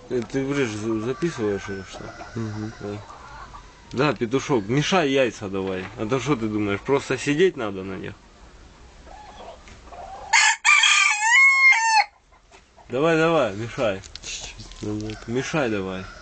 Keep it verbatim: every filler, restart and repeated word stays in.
Ты врешь, записываешь или что? Угу. Да. Да, петушок, мешай яйца давай. А то что ты думаешь, просто сидеть надо на них? Давай, давай, мешай. Мешай давай.